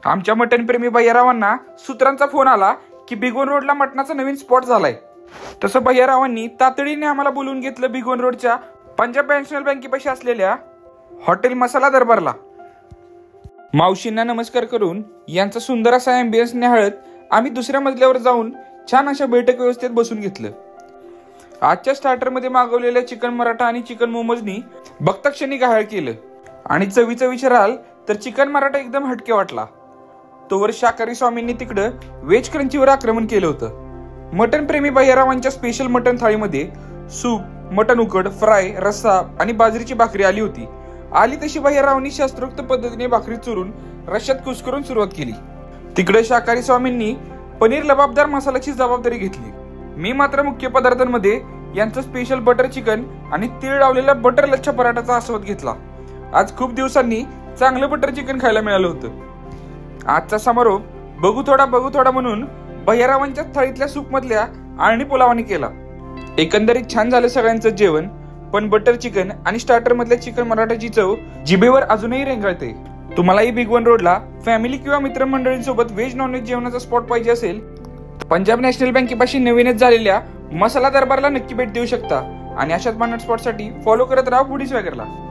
आमच्या मटन प्रेमी भैयारावांना सूत्रांचा फोन आला की बिगवन रोडला मटणाचा नवीन स्पॉट झालाय। तसं भैयारावांनी तातडीने आम्हाला बोलवून घेतलं बिगवन रोडच्या पंजाब नॅशनल बँकेपाशी असलेल्या हॉटेल मसाला दरबारला। मावशींना नमस्कार करून यांचा सुंदर असा एम्बियन्स निहाळत आम्ही दुसऱ्या मजल्यावर जाऊन छान अशा बैठक व्यवस्थेत बसून घेतलं। आजच्या स्टार्टरमध्ये मागवलेल्या चिकन मराठा आणि चिकन मोमोजनी बघताक्षणी घायल केलं आणि चवीचं विचाराल तर चिकन मराठा एकदम हटके वाटला। तोवर शाकाहारी स्वामींनी तिकडं वेज क्रंचीवर आक्रमण केलं होतं। मटन प्रेमी भैयारावांच्या स्पेशल मटन थाळीमध्ये सूप, मटन उकड, फ्राय, रस्सा आणि बाजरीची भाकरी आली होती। आली तशी भैयारावांनी शास्त्रोक्त पद्धतीने भाकरी चुरून रश्यात कुस्करून सुरुवात केली। तिकडे शाकाहारी स्वामींनी पनीर लबाबदार मसाल्याची जबाबदारी घेतली। मी मात्र मुख्य पदार्थांमध्ये यांचं स्पेशल बटर चिकन आणि तीळ लावलेला बटर लच्छा पराठाचा आस्वाद घेतला। आज खूप दिवसांनी चांगलं बटर चिकन खायला मिळालं होतं। आजचा समारोप बघू थोडा म्हणून भैयारावांच्या थाळीतल्या सूप मधल्या आळणी पुलावाने केला। एकंदरीत छान झालं सगळ्यांचं जेवण, पण बटर चिकन आणि स्टार्टर मधल्या चिकन मराठाची चव जिभेवर अजूनही रेंगाळते। तुम्हालाही बिगवन रोडला फॅमिली किंवा मित्रमंडळींसोबत व्हेज नॉनव्हेज जेवणाचा स्पॉट पाहिजे असेल, पंजाब नॅशनल बँकेपाशी नवीनच झालेल्या मसाला दरबारला नक्की भेट देऊ शकता। आणि अशाच स्पॉट साठी फॉलो करत राहा फूडी स्वॅगरला।